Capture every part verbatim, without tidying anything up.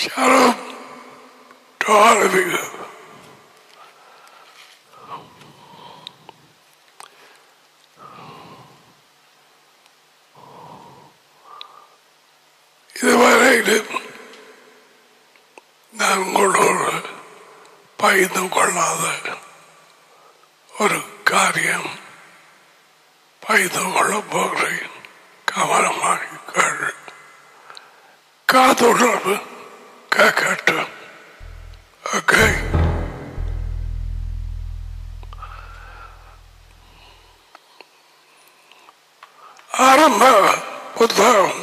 Shalom to all of you. இதுவரையிலும் நான் உங்களோடு பகிர்ந்து கொள்ளாத ஒரு காரியம் பகிர்ந்து கொள்ளப் போகிறேன். கவனமாக கேள். காதுள்ளது கேட்கட்டும். ஓகே, ஆரம்ப புத்தகம்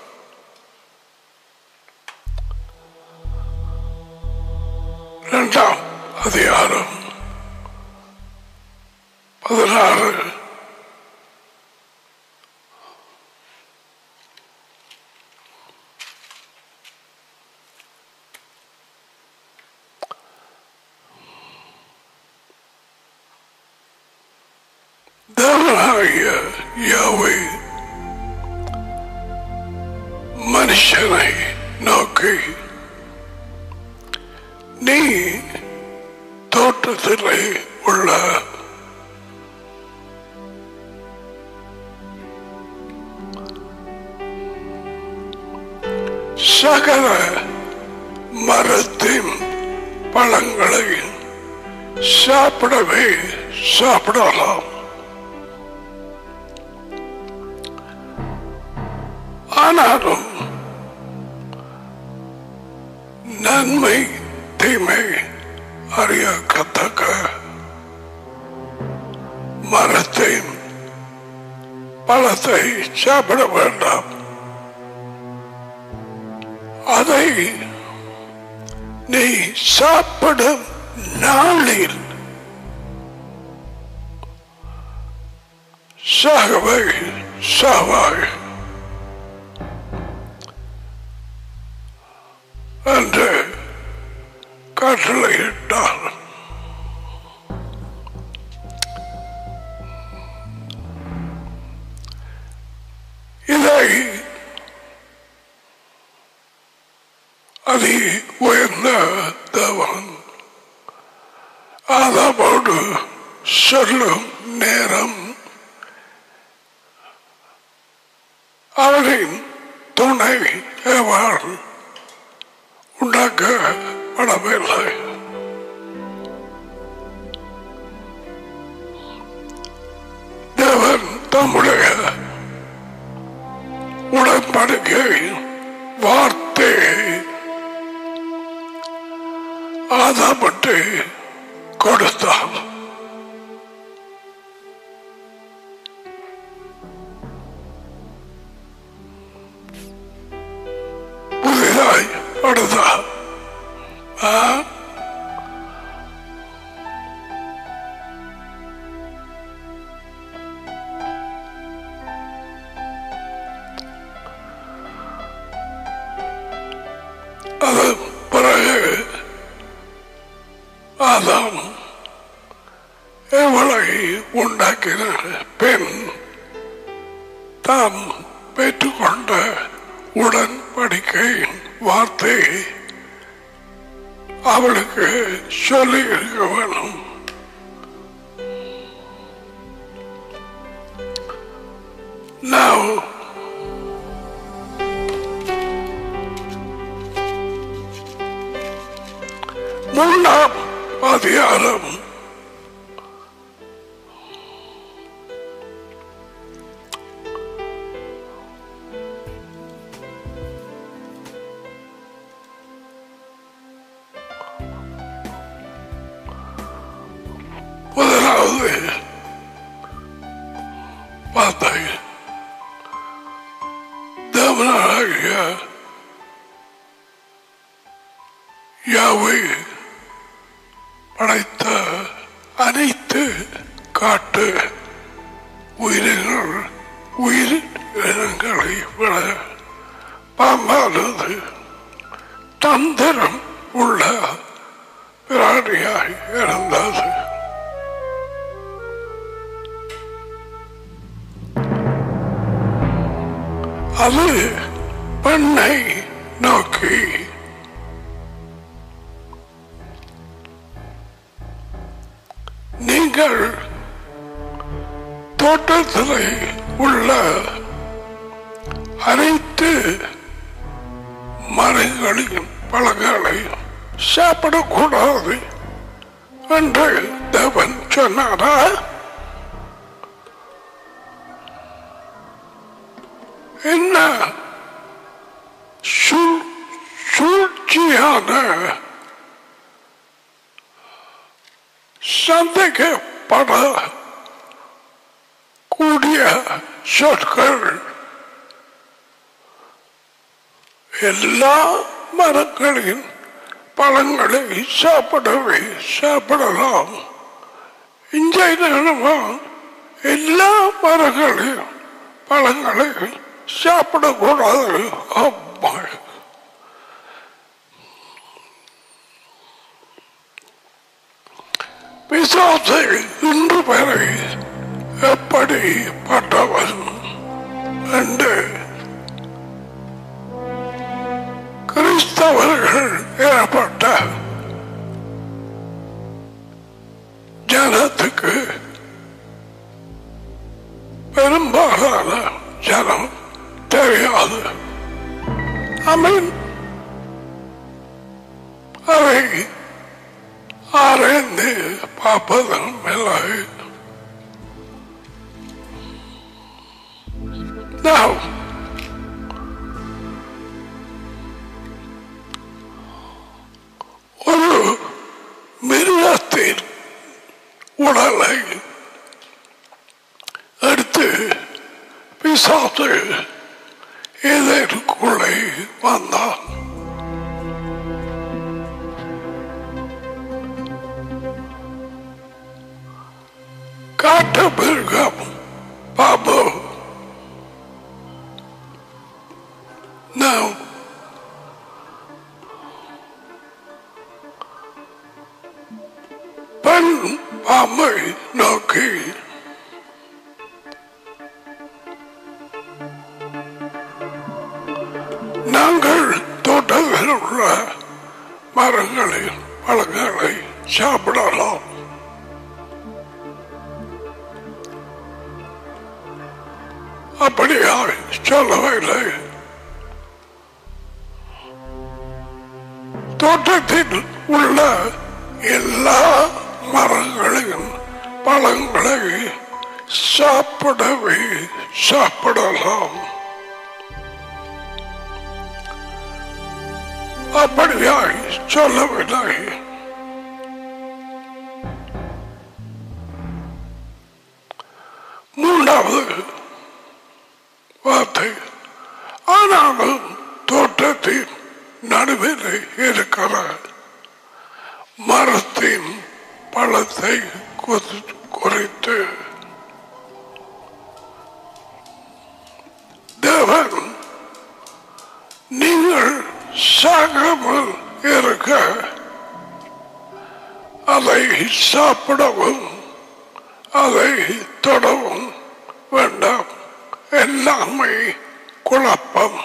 இரண்டாம் அதிகாரம் பதினாறு தேவனாகிய யெகோவா மனுஷனை நோக்கி, நீ தோட்டத்திலே உள்ள சகல மரத்தின் பழங்களை சாப்பிடவே சாப்பிடலாம், ஆனாலும் நன்மை தீமை அறியத்தக்க மரத்தின் பழத்தை சாப்பிட வேண்டாம். அதை நீ சாப்பிடும் நாளில் சாகவே சாவாய் என்று கட்டளையிட்டார். இதை அதி உயர்ந்த தேவன் ஆதாமோடு சொல்லும் நேரம் அவரின் துணை ஏவாள் உண்டாக்கப்படவில்லை. தேவன் தம்முடைய உடன்படிக்கை வார்த்தையை ஆதாமுக்கு கொடுத்தார். புதிதாய் அடுத்தார். அது பிறகு ஆதாம் எவளை உண்டாக்கின பெண் தாம் பெற்றுக்கொண்ட உடன்படிக்கையின் வார்த்தை அவளுக்கு சொல்லி இருக்க வேணும். Now மூன்றாம் அதிகாரம் முதலாவது வார்த்தை, தேவனாகிய யெகோவா படைத்த அனைத்து காட்டு உயிரினங்கள் உயிரினங்களை விட பாம்பானது தந்திரம் உள்ள பிராணியாய் இருந்தது. அது பெண்ணை நோக்கி, நீங்கள் தோட்டத்தில் உள்ள அனைத்து மரங்களையும் பழங்களையும் சாப்பிடக்கூடாது என்று தேவன் சொன்னாரா? என்ன சூழ்ச்சியான சந்தேகப்பட கூடிய சொற்கள்! எல்லா மரங்களின் பழங்களை சாப்பிடவே சாப்பிடலாம். இன்றைய எல்லா மரங்களையும் பழங்களை சாப்பிடக்கூடாது. அம்மா, பிசாசு இன்று வரை எப்படிப்பட்டவன் என்று கிறிஸ்தவர்கள் ஏற்பட்ட ஜனத்துக்கு பெரும்பாலான ஜனம் தெரியாது. ஆமென். அதை ஆராய்ந்து பார்ப்பதும் இல்லை. Now, ஒரு மிருகத்தின் உடலை எடுத்து பிசாசு இதற்குள்ளே வந்தான். காட்டு மிருகம் பாபு. Now, பெண் பாம்பை நோக்கி நாங்கள் தோட்டத்தில் உள்ள மரங்களின் பழங்களை சாப்பிடலாம். அப்படியா சொல்லவில்லை. தோட்டத்தில் உள்ள எல்லா மரங்களையும் பழங்களை சாப்பிடவே சாப்பிடலாம். அப்படியாய் சொல்லவில்லை. மூன்றாவது வார்த்தை, ஆனாலும் தோட்டத்தின் நடுவில் இருக்கிற மரத்தின் பழத்தை குறித்து தேவன் நீங்கள் சாகாமல் இருக்க அதை சாப்பிடவும் அதை தொடவும் வேண்டாம். எல்லாமே குழப்பம்.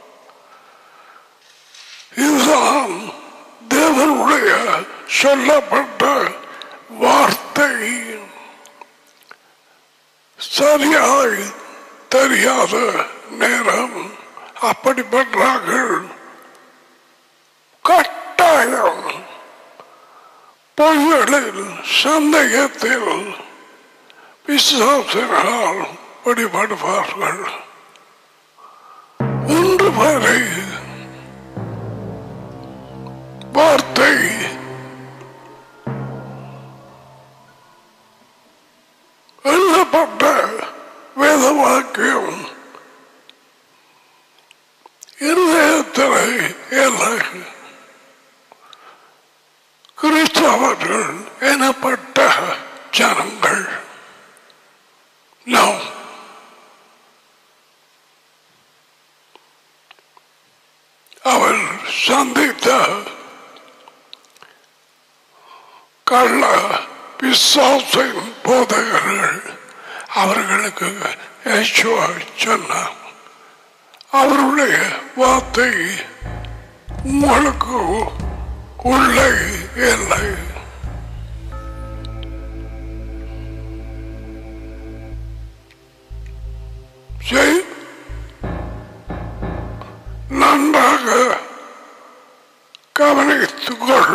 இதுதான் தேவனுடைய சொல்லப்பட்ட வார்த்தை. சரியாய் தெரியாத நேரம் அப்படிப்பட்டார்கள். கட்டாயம் பொய்களில் சந்தேகத்தில் விசுவாசினால் வழிபடுவார்கள். ஒன்று வரை வார்த்தை எழுதப்பட்ட வேத வாக்கியம் இருதயத்திலே இல்லை. கிறிஸ்தவர்கள் எனப்பட்ட ஜனங்கள் நாம் அவர் சந்தித்த கள்ள பிசாசின் போதகர்கள் அவர்களுக்கு யேசுவா சொன்னார், அவருடைய வார்த்தை உங்களுக்கு உள்ளே இல்லை. கவனித்துக்கொள்.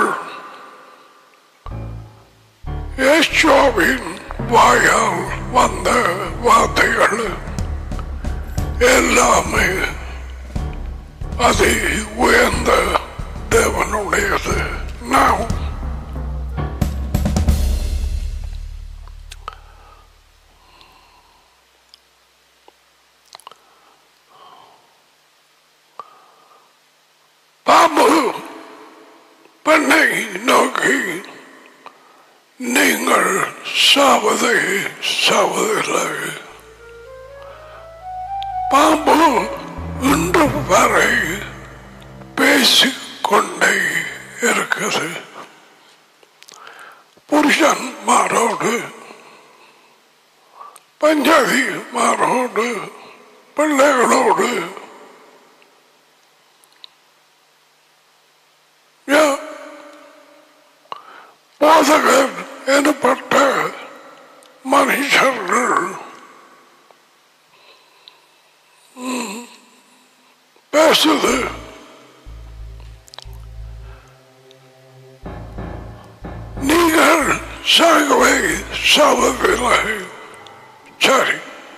யெகோவாவின் வாயால் வந்த வார்த்தைகள் எல்லாமே அது உயர்ந்த தேவனுடையது. நான் பாம்பு பெண்ணை நோக்கி நீங்கள் சாவதை சாவதில்லை. பாம்பு இன்று வரை பேசிக்கொண்டே இருக்குது. புருஷன் மாரோடு, பஞ்சாதி மாரோடு, பிள்ளைகளோடு போதகர் எனப்பட்ட மனுஷர்கள் பேசுது. நீங்கள் சாகவே சாவதில்லை. சரி,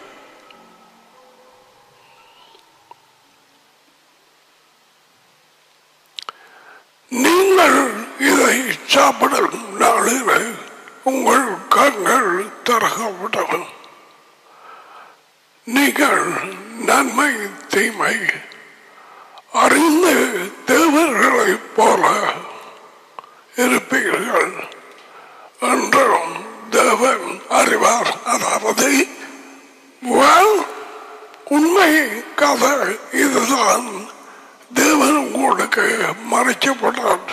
நீங்கள் இதை சாப்பிடும் நாளில் உங்கள் கண்கள் திறக்கப்படும். நீங்கள் நன்மை தீமை அறிந்து தேவர்களைப் போல இருப்பீர்கள் என்றும் தேவன் அறிவார். அதாவது உண்மை கதை இதுதான். தேவன் உங்களுக்கு மறைக்கப்பட்டார்.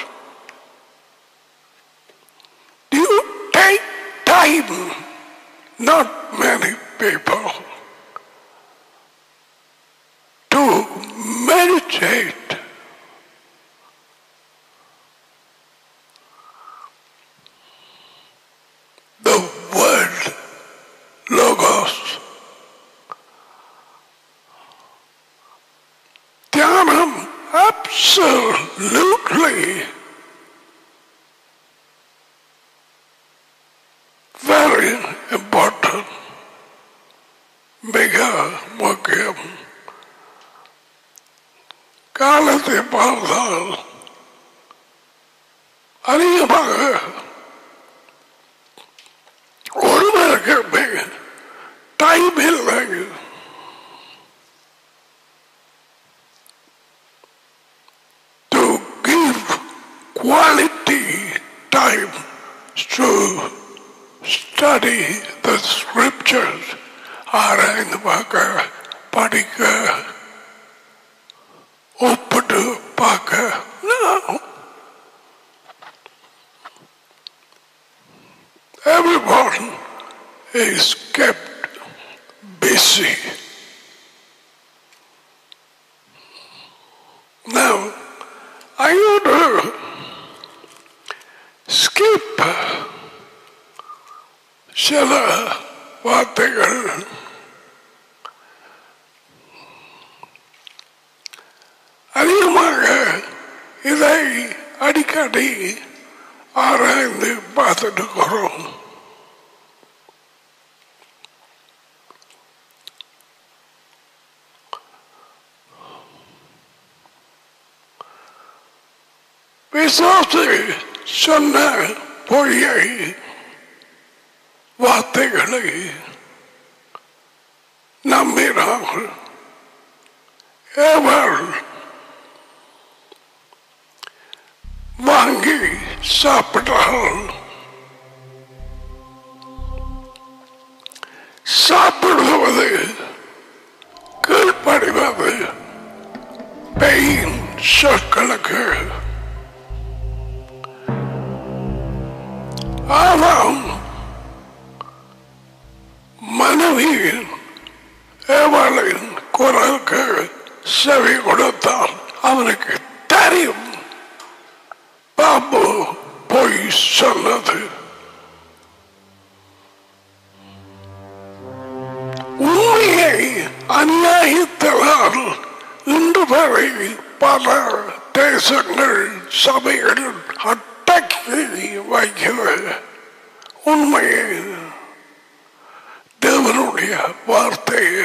You take time, not many people, to meditate. The word Logos. தியானம் absolutely very important. மிக முக்கியம். காலத்தை பார்த்தால் அதிகமாக ஒருவருக்கு டைம் இல்லை. To give quality time to study the scriptures, ஆராய்ந்து பார்க்க, படிக்க, ஒப்பிட்டு பார்க்க. Everyone is kept busy. Now, I want to skip சில வார்த்தைகள். அதிகமாக இதை அடிக்கடி ஆராய்ந்து பார்த்துட்டு இருக்கிறோம். பிசாசு சொன்ன பொய்யை வார்த்தைகளை நம்பினார்கள். ஏவல் வாங்கி சாப்பிட்டார்கள். சாப்பிடுவது கீழ்ப்படிவது பெயின் சொற்களுக்கு. ஆதாம் மனைவியின் ஏவாளின் குரலுக்கு செவி கொடுத்தால் அவனுக்கு தெரியும் பாம்பு பொய் சொன்னது. உண்மையை அநியாயத்தால் இன்று வரை பல தேச உபதேசங்கள் சபைகள் அடக்கி வைக்கிற உண்மையை தேவனுடைய வார்த்தையை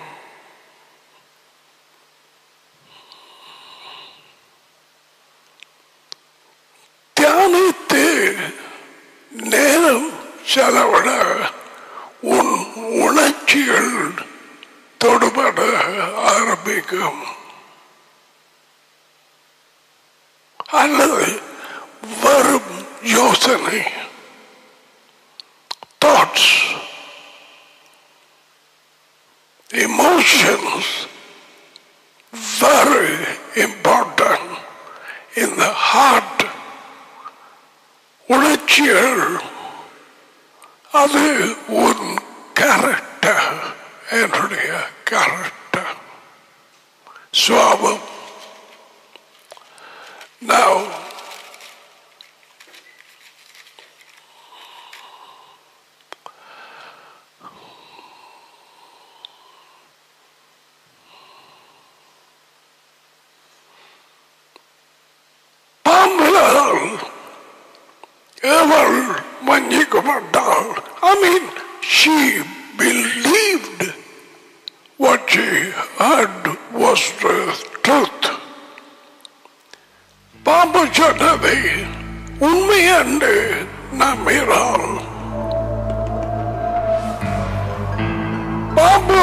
தியானித்து நேரம் செலவிட உன் உணர்ச்சிகள் தொடுபட ஆரம்பிக்கும். அல்லது வரும் யோசனை thoughts, emotions, very important in the heart. உணர்ச்சிகள் அது உன் கேரக்டர், என்னுடைய கேரக்டர், சுவாபம். Now, பாம்புலால் எவள் வஞ்சிக்கப்பட்டாள். I mean, she believed what she heard was the truth. பாம்பு சொன்னதை உண்மை என்று நம்பினாள். பாம்பு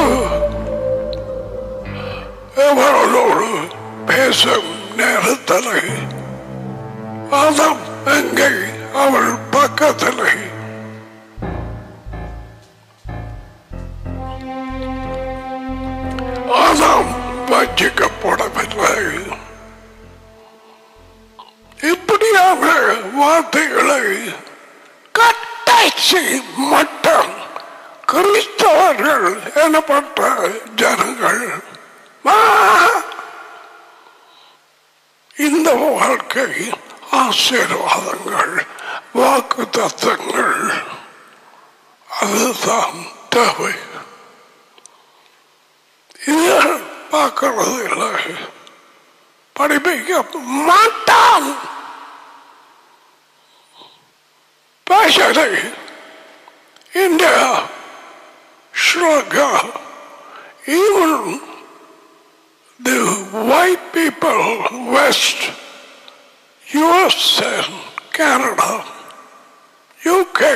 எவளோடு பேசும் நேரத்தில் ஆதாம் எங்கே அவள் பக்கத்தில் ஆதாம் வஞ்சிக்கப்படவில்லை. இப்படியான வார்த்தைகளை கட்டாட்சி மட்டும் கிறிஸ்தவர்கள் எனப்பட்ட ஜனங்கள் இந்த வாழ்க்கை ஆசீர்வாதங்கள் வாக்கு தத்தங்கள் அதுதான் தேவை. இதை பார்க்கறது இல்லை, படிப்பிக்க மாட்டான். Especially India, Sri Lanka, even the white people, West, U S and Canada, U K,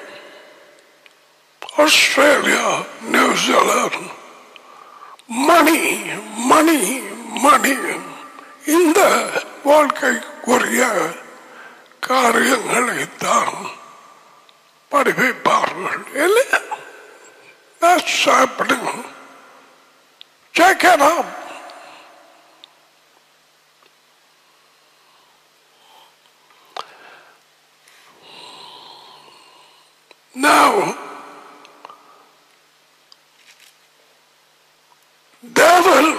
Australia, New Zealand, money, money, money. இந்த வாழ்க்கைக்குரிய காரியங்களை தான் படிப்பார்கள். That's happening. Check it out. Now, devil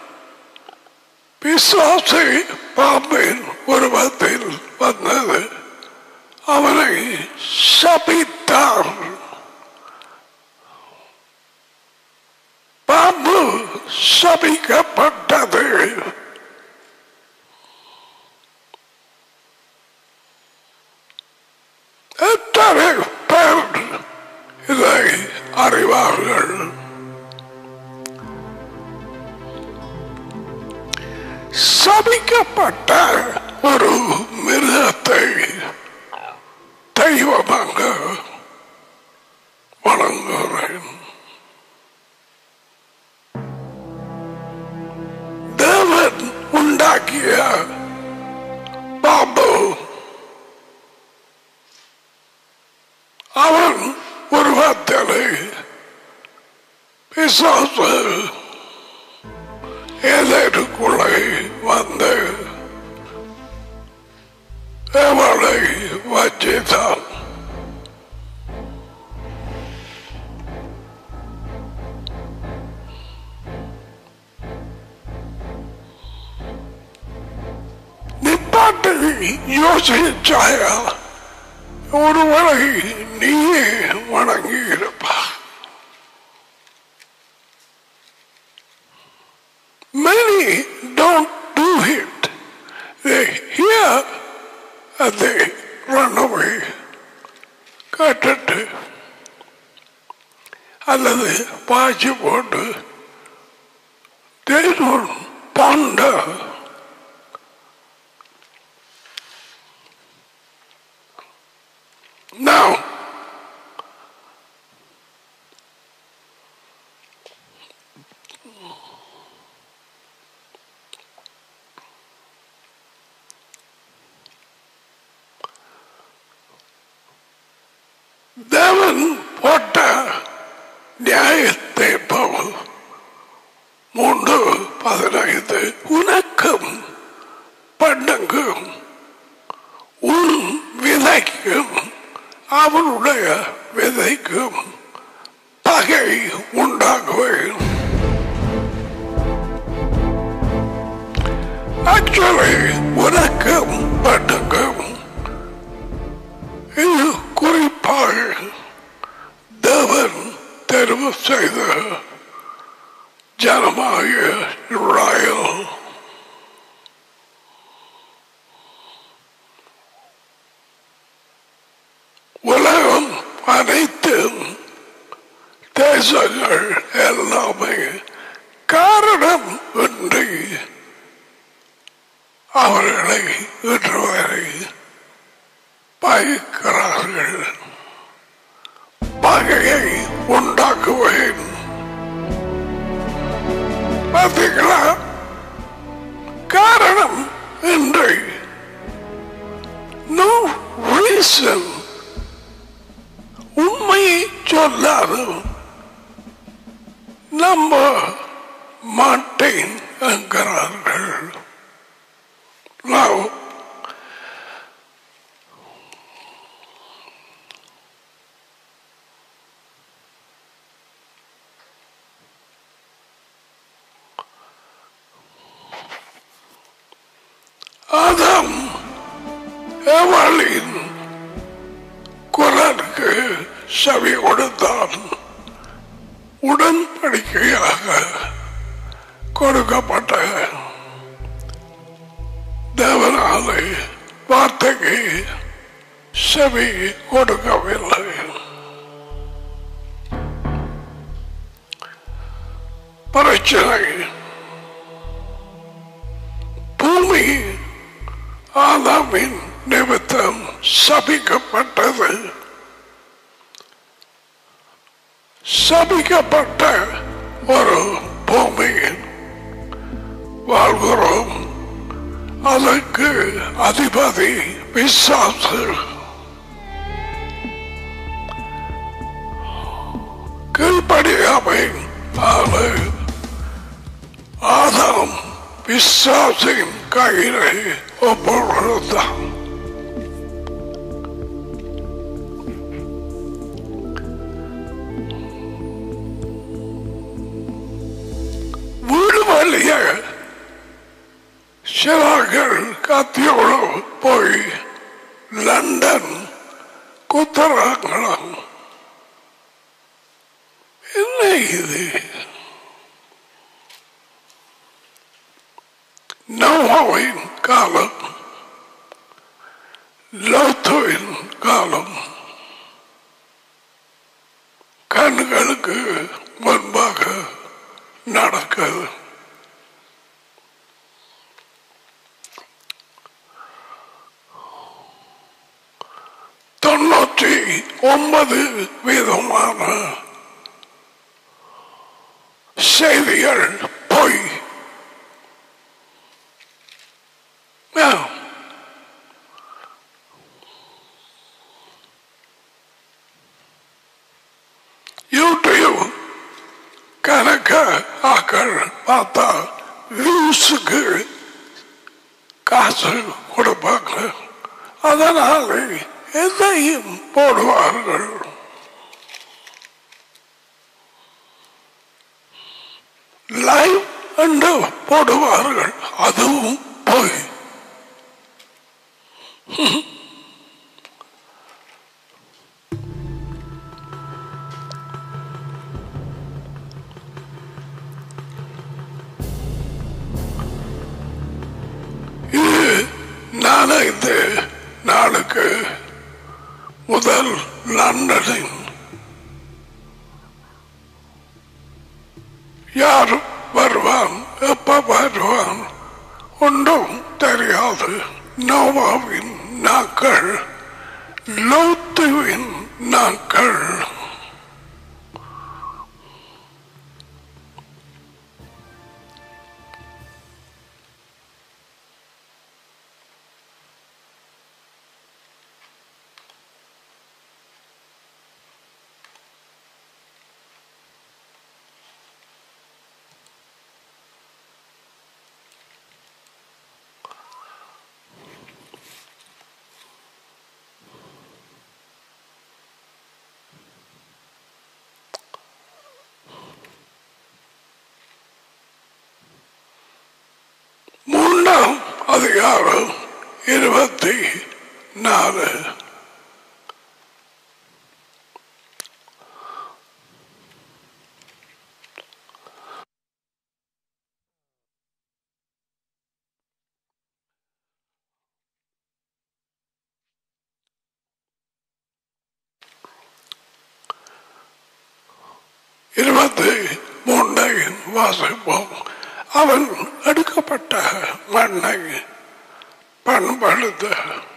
பிசாசை பாம்பின் உருவத்தில் வந்தது, அவனை சபித்தார். பாம்பு சபிக்கப்பட்டது. எத்தனை பேர் இதை அறிவார்கள்? சபிக்கப்பட்ட ஒரு மிருகத்தை தெய்வமாக வணங்குகிறேன். தேவன் உண்டாக்கிய பாம்பு அவன் உருவத்திலே பிசாசு எதற்குள்ளே வந்து அவளை வச்சித்தான். நிப்பாட்டு யோசிச்சாயா ஒருவரை நீயே வணங்கி இருப்பா. Many don't do it. Here, and they run away. கேட்டுட்டு அல்லது பாய்ச்சி போட்டு they don't ponder. Now, தேவன் போட்ட நியாயத்தை போல் மூன்று பதினைந்து உனக்கும் பண்டங்கும் உன் விதைக்கும் அவனுடைய விதைக்கும் பகை உண்டாகுவேன். ஆக்சுவலி உனக்கும் பண்டங்கும் இது குறிப்பாக தேவன் தெரிவு செய்த ஜனமாகிய இஸ்ராயேல். உலகம் அனைத்து தேசங்கள் எல்லாமே காரணம் இன்றி அவர்களை இன்று வரை பயக்கிறார்கள். பகையை உண்டாக்குவேன். பார்த்தீங்களா? காரணம் இன்றி no reason. உண்மையை சொல்லாது நம்ப மாட்டேன் என்கிறார்கள். Now, ஆதாம் ஏவாளின் குரலுக்கு செவி கொடுத்தான். உடன்படிக்கையாக கொடுக்கப்பட்ட தேவனாலே வார்த்தைக்கு செவி கொடுக்கவில்லை. பிரச்சனை பூமி ஆதாமின் நிமித்தம் சபிக்கப்பட்டது. சபிக்கப்பட்ட ஒரு பூமியில் வாழ்கிறோம். அதற்கு அதிபதி பிசாசு. கீழ்ப்படியாமை ஆதாம் பிசாசின் கையிலே ஒப்புதான். வீடு வழிய சிலர்கள் கத்தியோடு போய் லண்டன் குத்துறாங்களாம். என்ன இது? நோவாவின் காலம், லோத்துவின் காலம் கண்களுக்கு முன்பாக நடக்குது. தொண்ணூற்றி ஒன்பது விதமான செய்திகள் பொய். யூடியூப் கணக்க ஆக்கள் பார்த்தா வியூஸுக்கு காசு கொடுப்பாங்க. அதனால எதையும் போடுவார்கள். லைவ் என்று போடுவார்கள். அதுவும் போய் இது நானே முதல் லண்டனின் யார் வருவான் எப்ப வருவான் ஒன்றும் தெரியாது. நோவாவின் நாட்கள் லோத்துவின் நாட்கள். மூன்றாம் அதிகாரம் இருபத்தி நாலு. இருபத்தி மூன்றை வாசிப்போம். அவன் எடுக்கப்பட்ட மண்ணை பண்படுத்த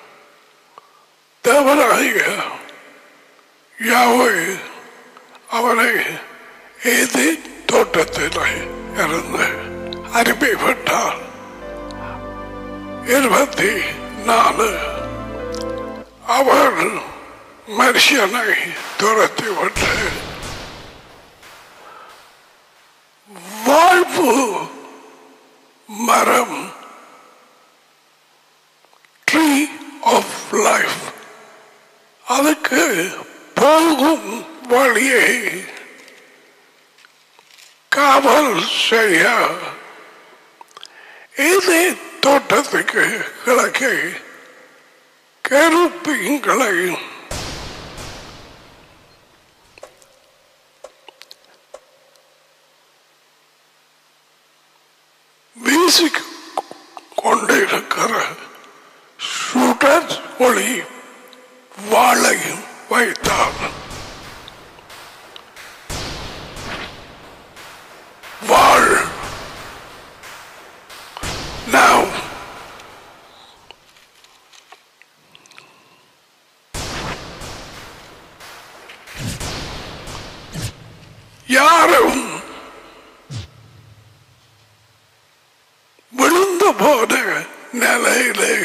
தேவனாகிய யாவே அவனை ஏதேன் தோட்டத்தில் இருந்து அனுப்பிவிட்டார். இருபத்தி நாலு. அவர் மனுஷனை துரத்திவிட்டு வாழ்வு மரம் ட்ரீ ஆஃப் லைஃப் அதுக்கு போகும் வழியை காவல் செய்ய இதே தோட்டத்துக்கு கிழக்கே கருப்பீங்களை வீசிக் கொண்டிருக்கிற சுடர் ஒளி வாளையும் வைத்தார். வாழ் now யாரும் விழுந்து போன நிலையிலே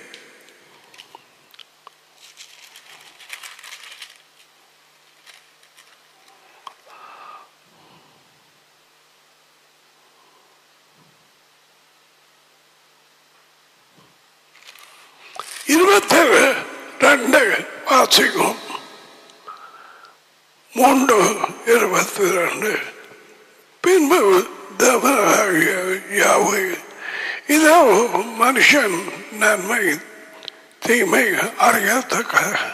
இருபத்தி ரெண்டு வாசிக்கும். மூன்று இருபத்தி ரெண்டு. பின்பு தேவனாகிய யாவே இதோ மனுஷன் நன்மை தீமை அறியத்தக்க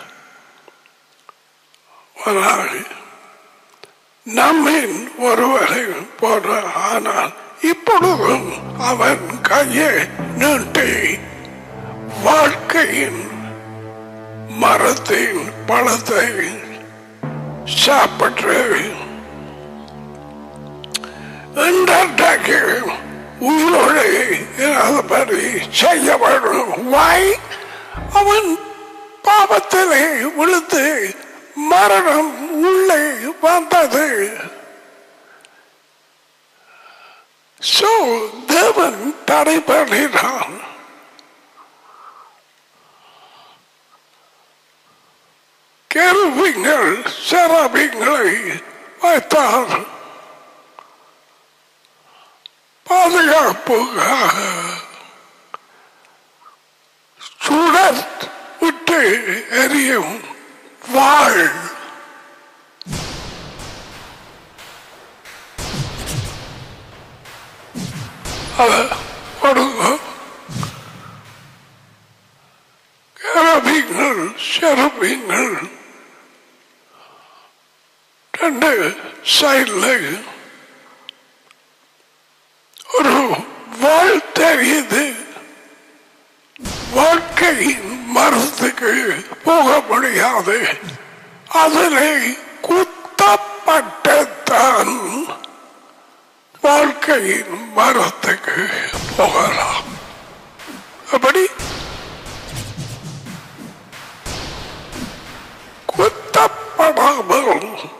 நம்மின் ஒருவரை போன்ற ஆனால் இப்பொழுதும் அவன் கையை நீட்டி வாழ்க்கையின் மரத்தின் பழத்தை சாப்பிட்டு இன்றைக்கு உயிரோடு இராதபடி செய்ய வேண்டும். வாய் அவன் பாவத்திலே விழுந்து மரணம் உள்ளே வந்தது. சோ தேவன் தடை பண்ணினான். கேள்விகள் செராபிங்களை வைத்தார் பாதுகாப்புக்காக. சுடர் விட்டு எரியும் வாழ் அதை கொடுங்க. கேரபீங்கள் செரபீங்கள் ரெண்டு சைடில் ஒரு வாழ் தெரியுது. வாழ்க்கையின் மரத்துக்கு போக முடியாது. அதனை குத்தப்பட்டத்தான் வாழ்க்கையின் மரத்துக்கு போகலாம். அப்படி குத்தப்படாமல்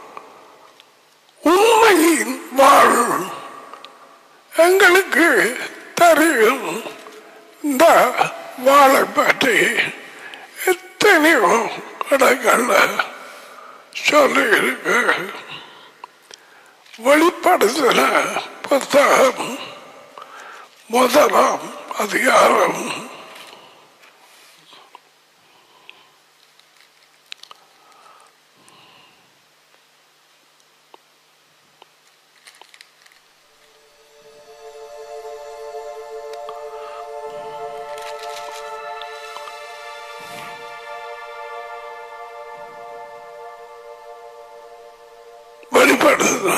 உண்மையின் வாழ் எங்களுக்கு தெரியும். இந்த வாழை பற்றி எத்தனையோ இடங்கள்ல சொல்லி இருக்கு. வெளிப்படுத்தின புத்தகம் முதலாம் அதிகாரம் வெளிப்படுத்தின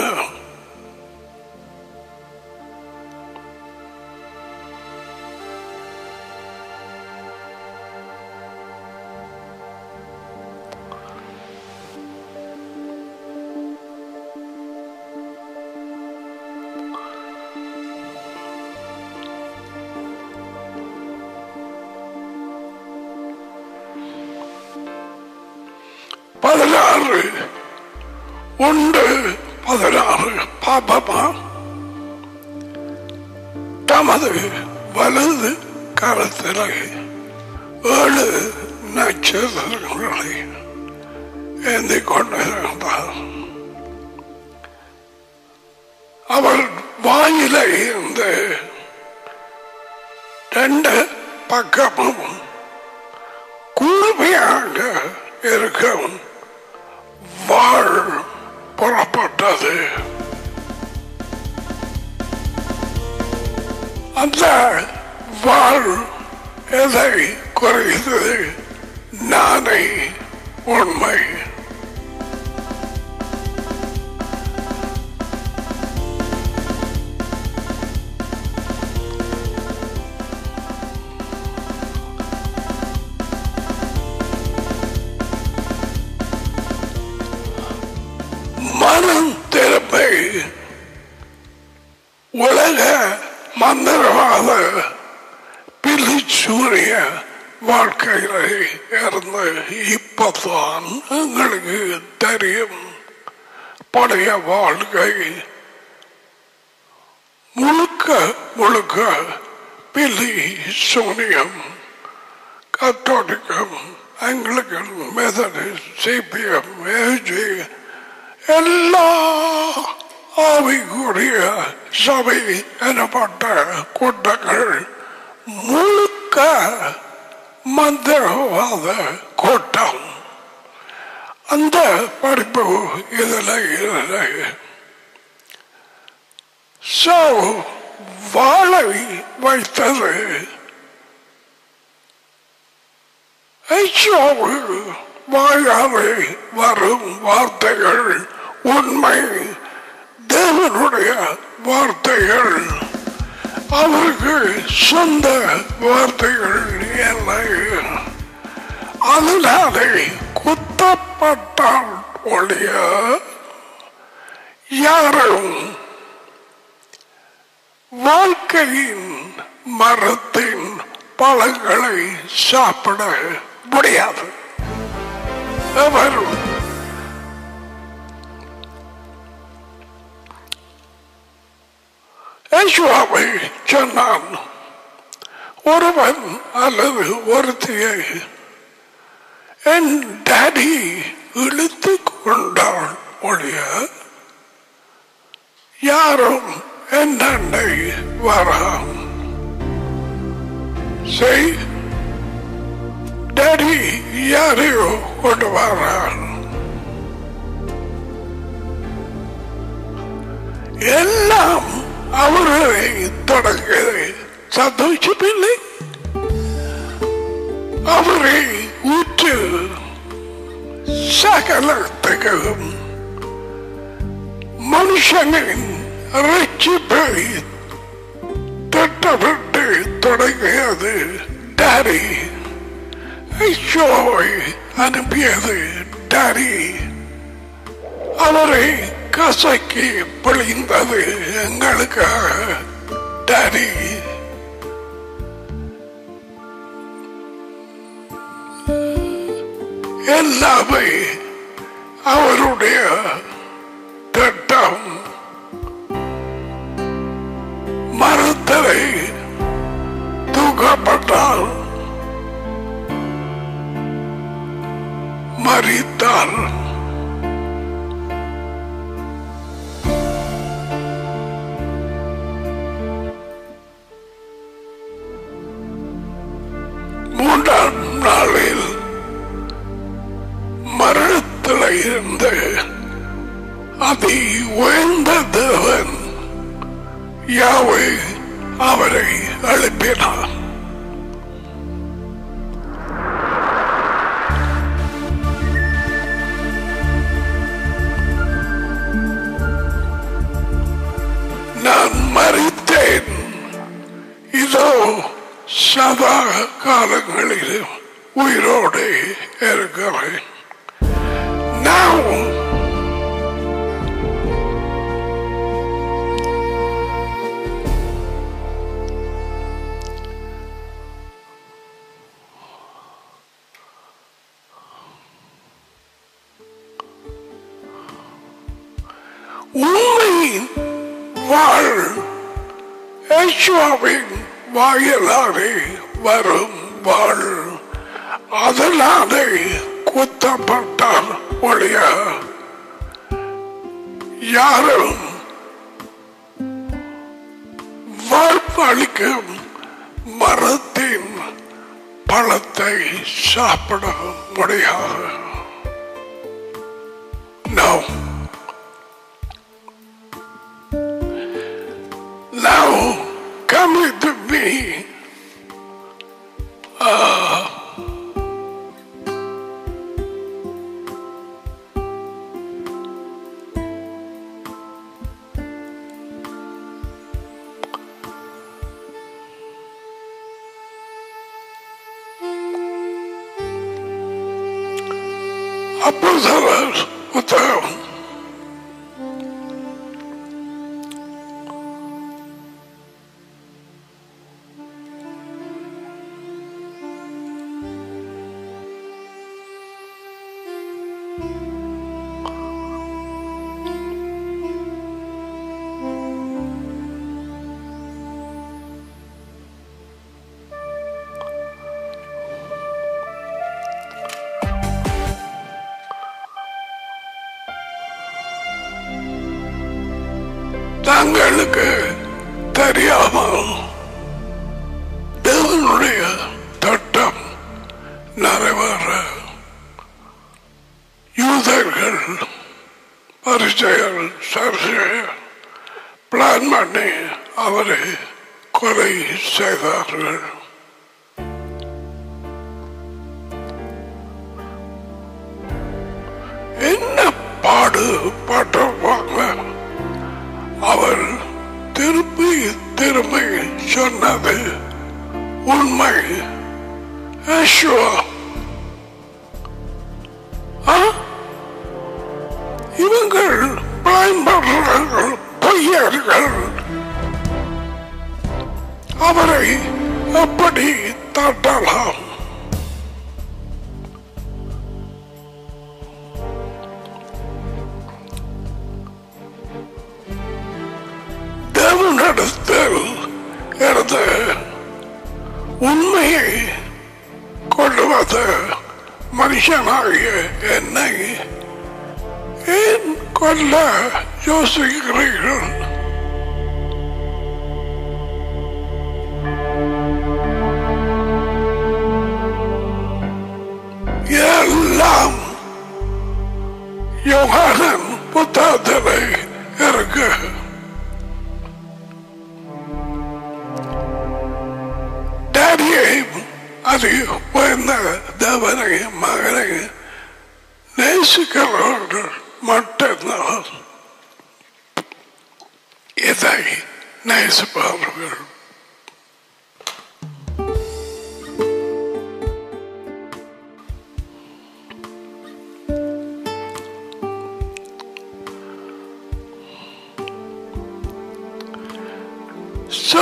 பதினாறு உண்டு. பதினாறு பாபமா தமது வலது காலத்திலே ஏழு நட்சத்திரங்களை ஏந்தி கொண்டிருந்தார். அவள் வாயிலை இருந்து ரெண்டு பக்கமும் கூர்மையாக இருக்கும் வாழ் புறப்பட்டது. அந்த வாழ் எதை குறைந்தது? நானே உண்மை. மனம் திரும்பி உலக மந்திரவாத பிலிச்சூரிய வாழ்க்கையில இருந்து இப்பதான் எங்களுக்கு தெரியும். பழைய வாழ்க்கை முழுக்க முழுக்க பிலி சூனியம், கத்தோலிக்கம், ஆங்கிலிக்கன், மெத்தடிஸ்ட், சிபிஎம், ஏஜி எல்லா ஆவிக்குரிய சபை எனப்பட்ட கூட்டங்கள் முழுக்க மந்திரவாத கூட்டம். அந்த படிப்பு இதில் இல்லை. சோ வாழை வைத்தது வாயாலே வரும் வார்த்தைகள் உண்மை, தேவனுடைய வார்த்தைகள். அவருக்கு சொந்த வார்த்தைகள் இல்லை. அதனாலே குத்தப்பட்டால் ஒழிய யாரும் வாழ்க்கையின் மரத்தின் பழங்களை சாப்பிட முடியாது. அவர் யேசுவை சொன்னான், ஒருவன் அல்லது ஒருத்தியை என் டாடி இழுத்து கொண்டால் ஒழிய யாரும் என்னை வரான். செய் டாடி யாரையோ கொண்டு வரான். எல்லாம் அவர்களை தொடங்க சந்தோஷமில்லை. அவரை ஊற்று சகலத்துக்கும் மனுஷனின் ரட்சிப்பை திட்டமிட்டு தொடங்கியது டாடி. ஐயோவை அனுப்பியது டாடி. அவரை கசக்கி பொழிந்தது எங்களுக்காக டாடி. எல்லாமே அவருடைய திட்டம். மரத்தரை தூக்கப்பட்டால் மரித்தார். மூன்றாம் நாளில் மரணத்தில் இருந்து அதி உயர்ந்த தேவன் யாவே அவரை எழுப்பினார். நான் மரித்தேன், இதோ சதா காலங்களில் உயிரோடு இருக்கிறேன். Now உண்மையின் வாழ் யெகோவாவின் வாயிலாலே வரும் வாழ். அதனாலே குத்தப்பட்டார் ஒழிய யாரும் வாழ்வளிக்கும் மரத்தின் பழத்தை சாப்பிட முடியாது. No. Now come with me. Uh, அப்போஸ்தலர் புத்தகம் தங்களுக்கு தெரியாமல் தேவனுடைய திட்டம் நிறைவேற யூதர்கள் பரிசேயர் சதுசேயர் பிளான் பண்ணி அவரை கொலை செய்தார்கள். என்ன பாடுபட்டிருப்பாங்க. அவர் திருப்பி திரும்பி சொன்னது உண்மை. இவங்கள் பயன்படுறார்கள், பொய்யர்கள். அவரை எப்படி தட்டலாம்? தேவனிடத்தில் இருந்து உண்மையை கொண்டு வந்த மனுஷனாகிய என்னை ஏன் கொல்ல யோசிக்கிறீர்கள்? எல்லாம் யோகானன் புத்தகத்திலே இருக்கு. அது உயர்ந்த தேவனை மகனை நேசிக்கிறவர்கள் மட்டும்தான் இதை நேசிப்பவர்கள். So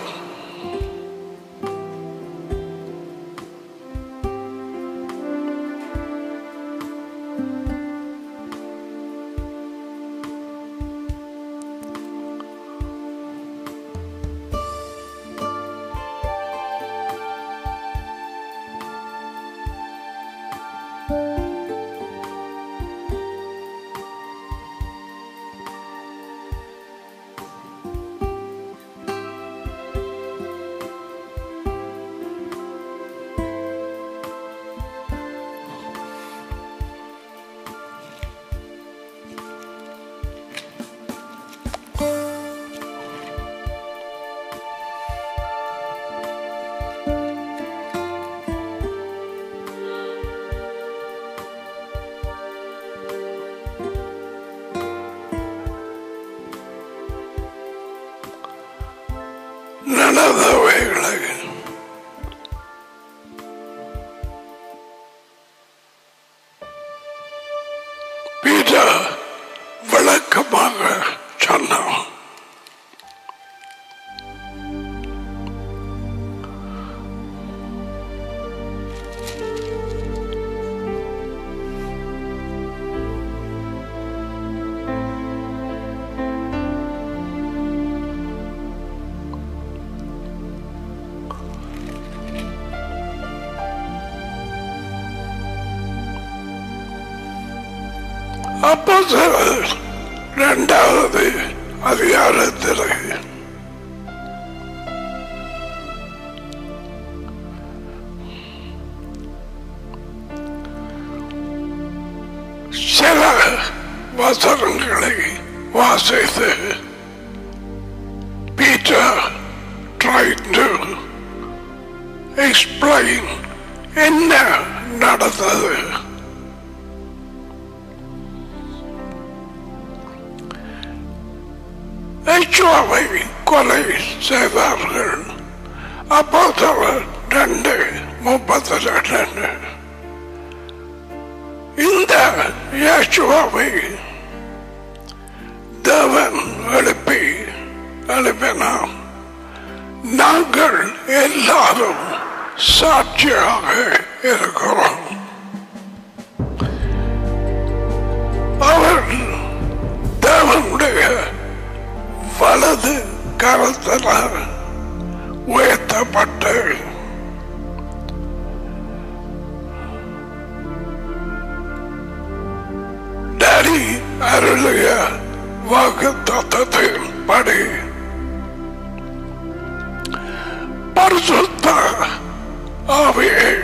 நடந்தவைகளை பீட்டர் விளக்கமாக சொன்னான். அப்போஸ்தலர் இரண்டாவது அதிகாரத்தில் சில வசனங்களை வாசித்து பீட்டர் tried to explain என்ன நடந்தது. யெகோவாவை கொலை செய்தார்கள். அப்போஸ்தலர் ரெண்டு முப்பத்தி ரெண்டு. இந்த யெகோவாவை தேவன் எழுப்பி எழுப்பினார். நாங்கள் எல்லாரும் சாட்சியாக இருக்கிறோம். அவர் தேவனுடைய வலது கரத்தினால் உயர்த்தப்பட்டு டேடி அருளிய வாக்குத்தத்தத்தின் படி பரிசுத்த ஆவியை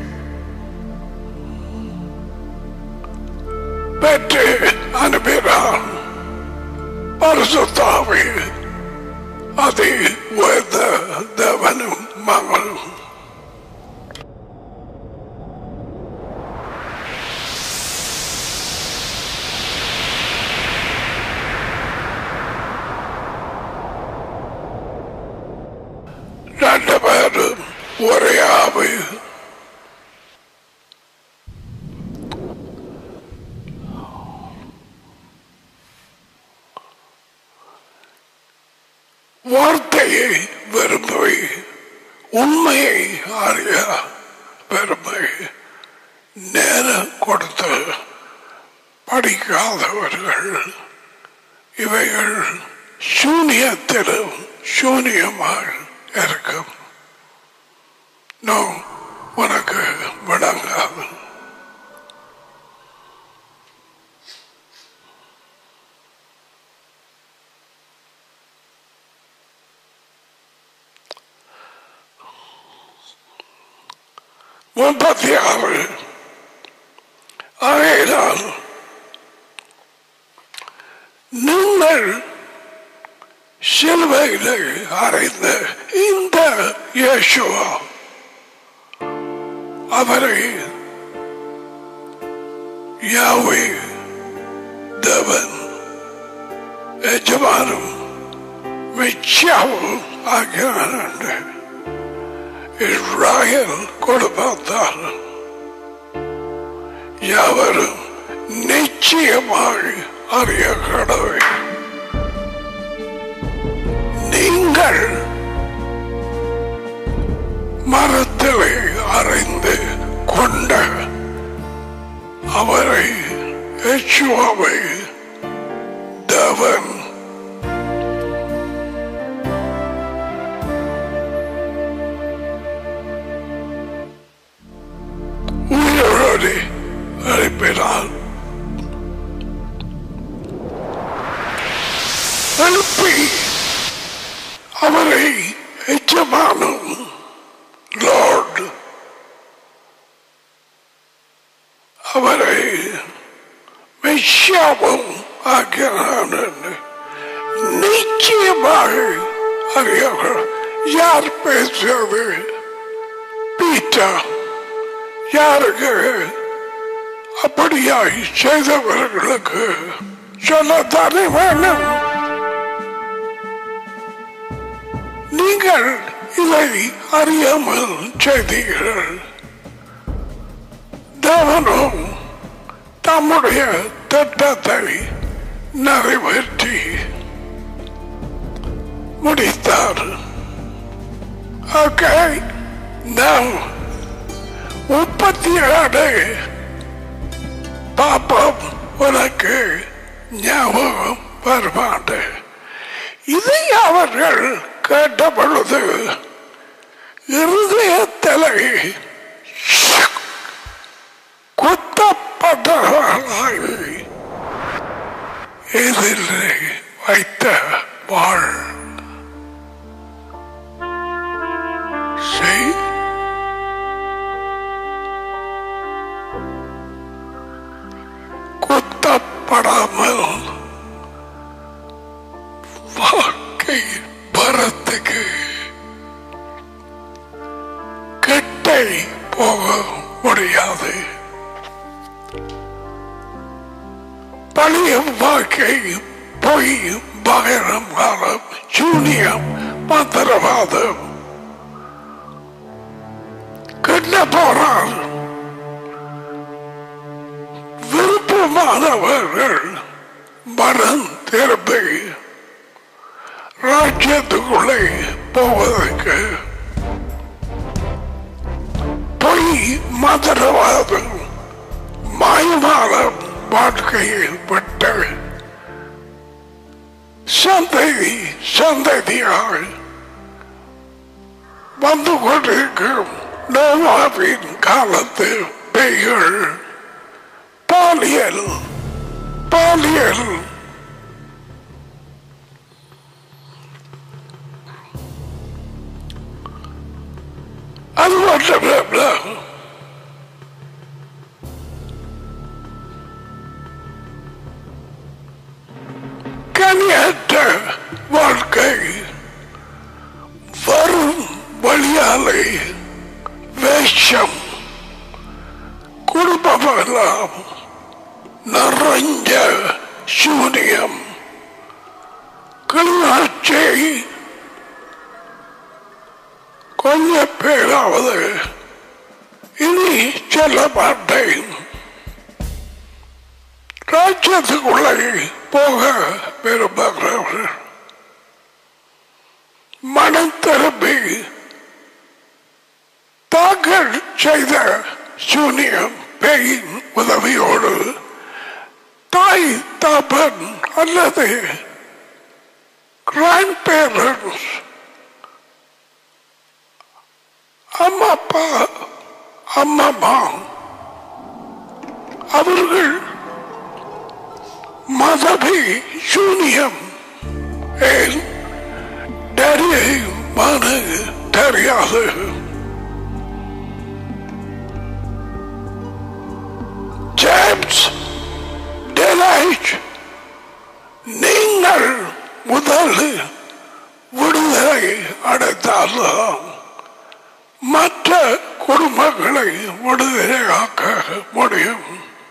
பெற்று அனுப்பினார். பரிசுத்த ஆவி அதி உயர்ந்த தேவனும் மகனும் ரெண்டு பேரும் ஒரே ஆவி. வார்த்தையை விரும்பி உண்மையை அறிய விரும்பி நேரம் கொடுத்து படிக்காதவர்கள் இவைகள் சூனியத்திலும் சூனியமாக இருக்கும். நோ, உனக்கு விளங்காது. முப்பத்தி ஆறு ஆகையால் நீங்கள் சிலுவையிலே அறைந்த இந்த இயேசுவா அவரை யாவே தேவன் எஜமானும் மிச்சாவும் ஆகிய இஸ்ராயேல் கொடுப்பார். யாவரும் நிச்சயமாக அறிய கடவை. நீ நீங்கள் மரத்திலே அறைந்து கொண்ட அவரை யெகோவாவை தேவன் உயிரோடு அழைப்பினார். எழுப்பி அவரை எஜமானும் லார்ட் அவரை மெஷியாவும் ஆகிறான் என்று நிச்சயமாக அறியவர். யார் பேசுவது? பீட்டர். யாருக்கு அப்படியாய் செய்தவர்களுக்கு சொல்லத்தானே வேணும். நீங்கள் இதை அறியாமல் செய்தீர்கள். தேவனும் தம்முடைய திட்டத்தை நிறைவேற்றி முடித்தார். ஓகே, நாம் முப்பத்தி ஏழு பாப்பம் உனக்கு ஞாபகம் வரமாட்டேன். இதை அவர்கள் கேட்ட பொழுது இருதயத்திலே குத்தப்பட்டவர்களாய் எதிரே வைத்த வாழ் குத்தப்படாமல் வாழ்க்கை பரத்துக்கு கெட்டை போக முடியாது. பழைய வாழ்க்கை பொய், பகரம், காலம், சூனியம், மந்திரவாதம் கெட்ட போறார். விருப்பமானவர்கள் மனம் திரும்பி ராஜ்யத்துக்குள்ளே போவதற்கு பொய், மந்திரவாதம், மாயமான வாழ்க்கையில் பட்ட சந்ததி சந்ததியாக வந்து கொண்டிருக்கும் நோவாவின் காலத்து பேய்கள் பாலியல் பாலியல் அது மட்டுமல்ல, கனியற்ற வாழ்க்கை வரும் வழியாலே வேஷம் குடும்பமெல்லாம் நிறைஞ்ச சூனியம் கிளாட்சி கொஞ்ச பேராவது இனி சொல்ல மாட்டேன். ராஜ்யத்துக்குள்ளே போக விரும்புகிறவர்கள் மனம் திரும்பி தாங்கள் செய்த சூனியம் பேயின் உதவியோடு தாய் தாப்பன் அல்லது கிராண்ட் பேரண்ட்ஸ், அம்மா அப்பா அம்மா அவர்கள் மதபி சூனியம் ஏன் டரியை மன தெரியாது. ஜேம்ஸ் டெலைட், நீங்கள் முதல் விடுதலை அடைத்தாலும் மற்ற குடும்பங்களை விடுதலையாக்க முடியும்.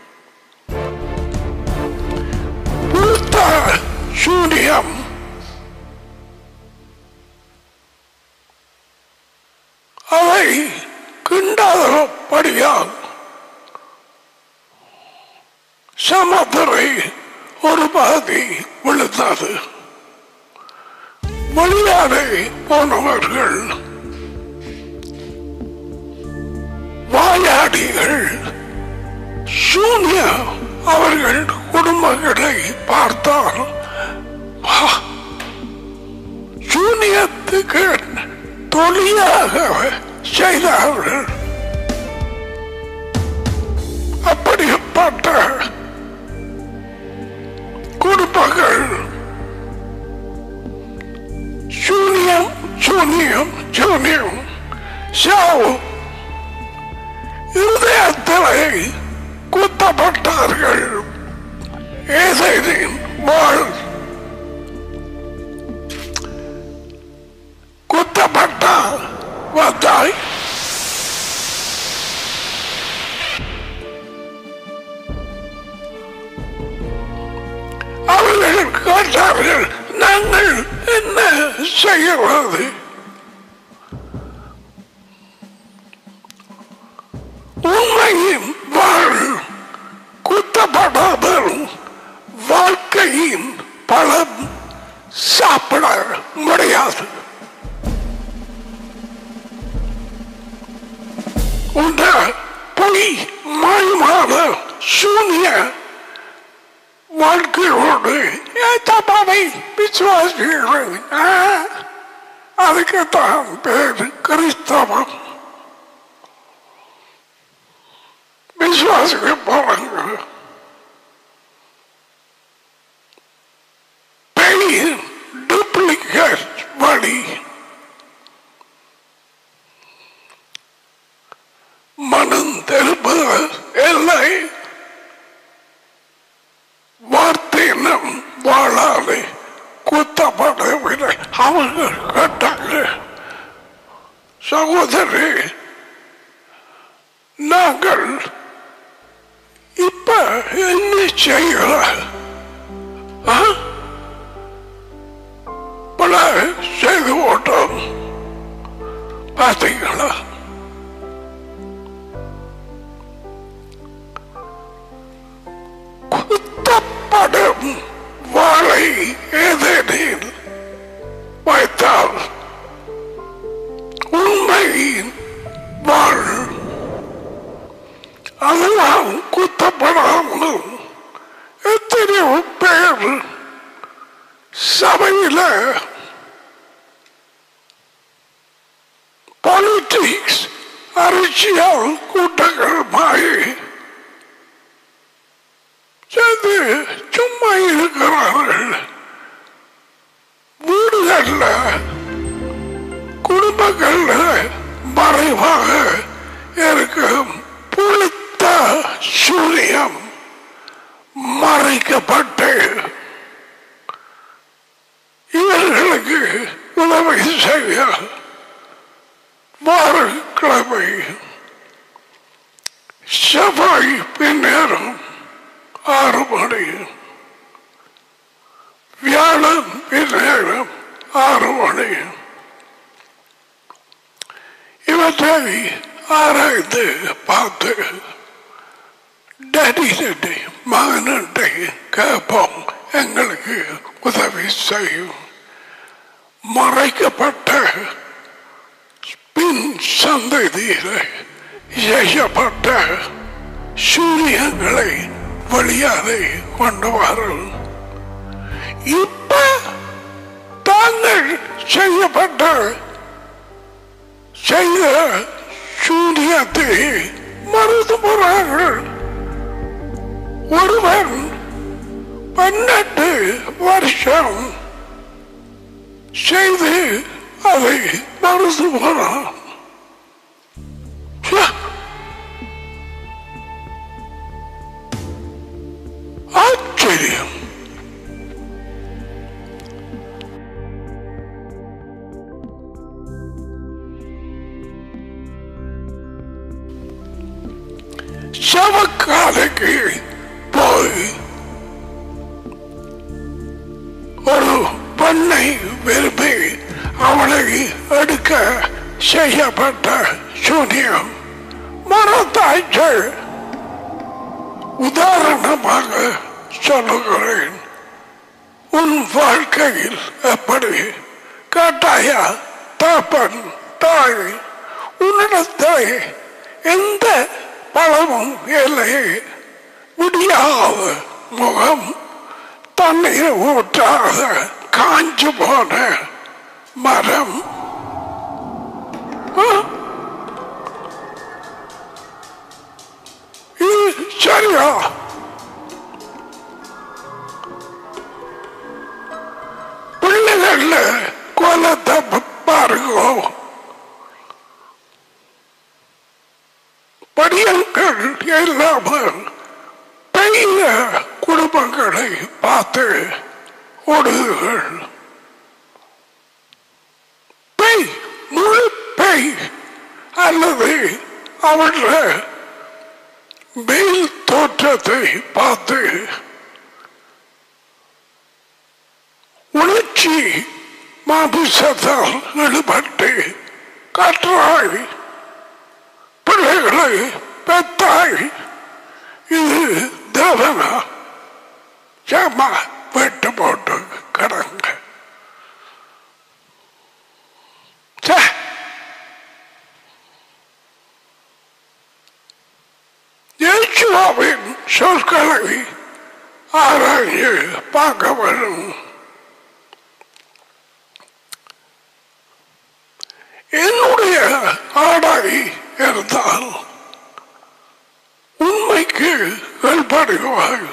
சூனியம் அவை கிண்டாதபடியால் சமுத்திரை ஒரு பாதி விழுந்தது. வெளியாடை போனவர்கள், வாயாடிகள், சூன்ய அவர்கள் குடும்பங்களை பார்த்தால் சூனியத்துக்கு தொழிலாக செய்தார்கள். அப்படிப்பட்ட குடும்பங்கள் சூனியம் சூனியம் சூனியம் சாவு இருதயத்திலே குத்தப்பட்டார்கள். ஏசேனின் வாழ் குத்தப்பட்ட வந்தாய். அவர்கள் கேட்டார்கள், நாங்கள் என்ன செய்கிறது? உண்மையின் வாழ் குத்தப்படாமல் வாழ்க்கையின் பலம் சாப்பிட முடியாது. உண்ட பொய் மாயமான சூனிய வாழ்க்கையோடு தப்பாவை விசுவாசிகள். அதுக்குத்தான் பேர் கிறிஸ்தவம். விசுவாசிக்க போறாங்க. பெயின் டூப்ளிகேட் வழி மனம் திரும்ப இல்லை. வார்த்தையினம் வாழாது குத்தப்படவில்லை. அவங்க கேட்டாங்க, சகோதரி நாங்கள் இப்ப என்ன செய்யற? பல செய்து ஓட்டோம் பார்த்தீங்களா? குத்தப்படும் வாழை ஏதேனில் வைத்தால் உண்மையின் வாழ் அதெல்லாம் குத்தப்படாமல் எத்தனையோ பேர் சபையில பாலிடிக்ஸ் அரசியல் கூட்டங்கள் மாறி சேர்ந்து சும்மா இருக்கிறார்கள். வீடுகள்ல குடும்பங்கள்ல மறைவாக இருக்கும் புளித்த சூரியம் மறைக்கப்பட்டு இவர்களுக்கு உதவி செய்ய வாரக்கிழமை செவ்வாய் பின்னேரம் ஆறு மணி, வியாழன் பின்னேரம் ஆறு மணி இவற்றை ஆராய்ந்து பார்த்து டேடி மகனண்டை கேட்போம், எங்களுக்கு உதவி செய்யும். மறைக்கப்பட்ட பின் சந்ததியில் செய்யப்பட்ட சூரியங்களை வழியாதை கொண்டு வரும். இப்ப தாங்கள் செய்யப்பட்ட செய்த சூரியத்தை மறுத்து போறார்கள். ஒருவன் பன்னெண்டு வருஷம் செய்து அதை மறுத்து போறான். ஆச்சரியம். சவக்காலைக்கு போய் ஒரு பெண்ணை விரும்பி அவளை எடுக்க செய்யப்பட்ட சூனியம் மரத்தாய்ச்சல். உதாரணமாக சொல்லுகிறேன், உன் வாழ்க்கையில் எப்படி கேட்டாயா தாப்பன் தாய் உன்னிடத்தை எந்த பழமும் இல்லை முடியாத முகம் தண்ணீர் ஊற்றாத காஞ்சு போன மரம் இது சரியா? பிள்ளைகள் கோலத்தை பாருங்க. படியங்கள் இல்லாமல் பெரிய குடும்பங்களை பார்த்து ஓடுகள். பெய் முழு பெய் அல்லது அவருடைய மேல் தோற்றத்தை பார்த்து உணர்ச்சி மாமிசத்தால் ஈடுபட்டு கற்றாய் பிள்ளைகளை பெத்தாய். இது தேவனா? ஜாமா வெட்டு போட்டு கடங்க. இயேசுவின் சொற்களை ஆராய்ந்து பார்க்க வேண்டும். என்னுடைய ஆடாய் இருந்தால் உண்மைக்கு கல்படுவாய்.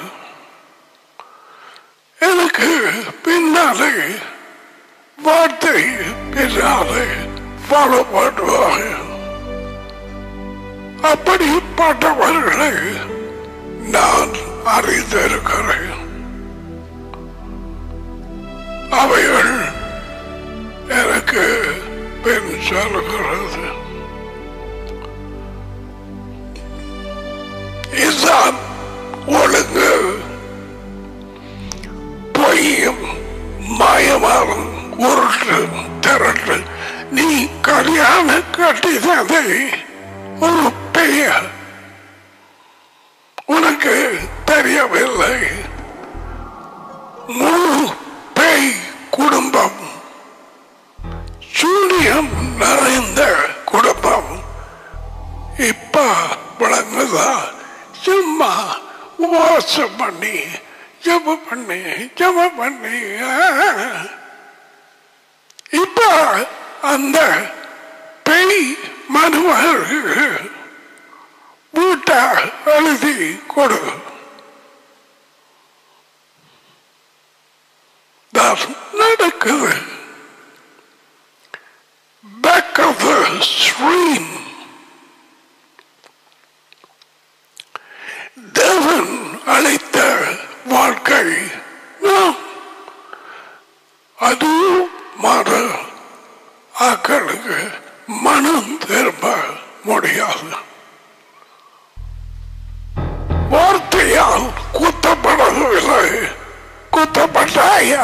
எனக்கு பின்னாலே வார்த்தை பின்னாலே ஃபாலோ பண்ணுவாய். அப்படிப்பட்டவர்களை நான் அறிந்திருக்கிறேன். அவைகள் எனக்கு பின் சொல்கிறது. இதுதான் ஒழுங்கு. பொய்யும் மாயமாகும் உருட்டு திரட்டு. நீ கல்யாண கட்டினதை ஒரு பெயர் உனக்கு தெரியவில்லை. முழு பேய் குடும்பம், சூரியன் நிறைந்த குடும்பம். இப்ப விளங்குதா? சும்மா உபவாசம் பண்ணி ஜப பண்ணி ஜப பண்ணி இப்ப அந்த பேய் மனுவருக்கு வீட்டை எழுதி கொடு. நடக்குது. Back of the stream. தேவன் அழைத்த வாழ்க்கை அது மாற ஆக்களுக்கு மனம் திரும்ப முடியாது. வார்த்தையால் குத்தப்படவில்லை. குத்தப்பட்டாயா?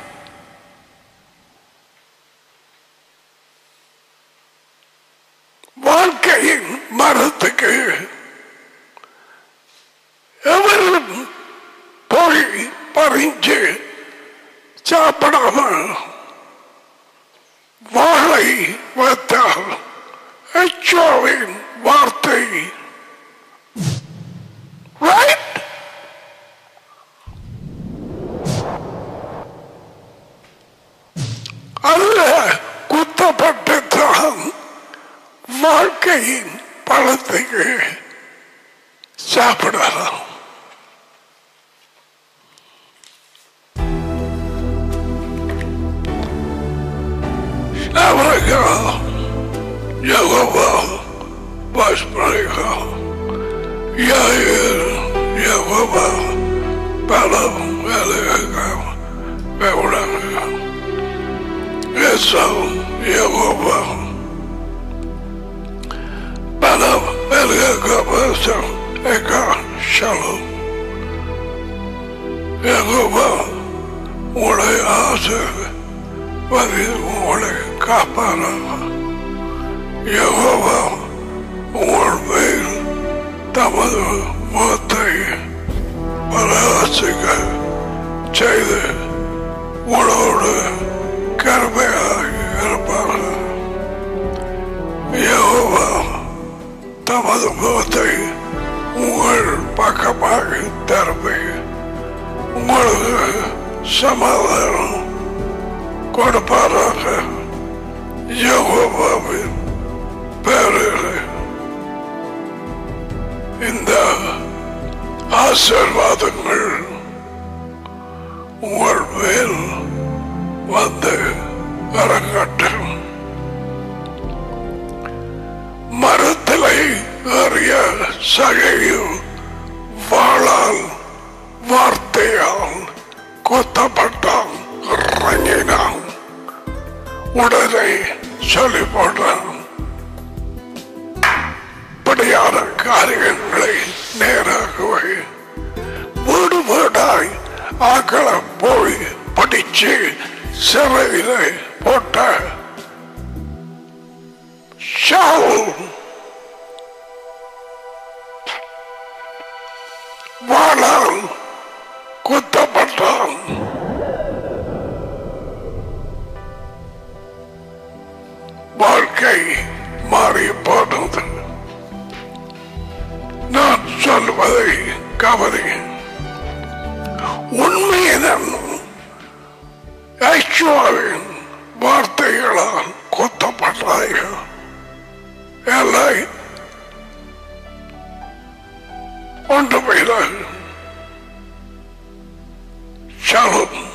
வாழ்க்கையின் மரத்துக்கு எவரும் போய் பறிஞ்சு சாப்பிடாமல் வாழை வைத்தால் எச்சோவின் வார்த்தை ரைட். அல்ல குத்தப்பட்டுத்தான் வாழ்க்கையின் பழத்துக்கு சாப்பிடலாம். Jehovah was Maria, Yair, Jehovah, Balaam, Eliaga, Beulah, Esau, Jehovah, Balaam, Eliaga, Esau, Eka, Shalom, Jehovah, உங்களை ஆசை உங்களை காப்பாரா. யெகோவா உங்கள் மேல் தமது முகத்தை பிரகாசிக்க செய்து உங்களோடு கருமையாய் யெகோவா தமது முகத்தை உங்கள் பக்கமாக திருப்பி உங்களுக்கு சமாதானம் கொடுப்பாராக. யெகோவாவின் பெயரில் இந்த ஆசீர்வாதங்கள் உங்கள் மேல் வந்து இறங்கட்டும். மரத்திலே அறிய சகையில் வாளால் வார்த்தையால் கொத்தப்பட்டான், இறங்கினான், உடனே சொல்லி போட்டான். படியான காரியங்களை நேராகவே வீடு வீடாய் ஆக்கள போய் படிச்சு சிறையில போட்ட ஷவுல் வாளால் குத்தப்பட்டான். வாழ்க்கை மாறி போனது. நான் சொல்வதை கவனி. உண்மையினம் ஐக்கியாவின் வார்த்தைகளால் கொத்தப்பட்டார்கள். இல்லை ஒன்று போயில சலம்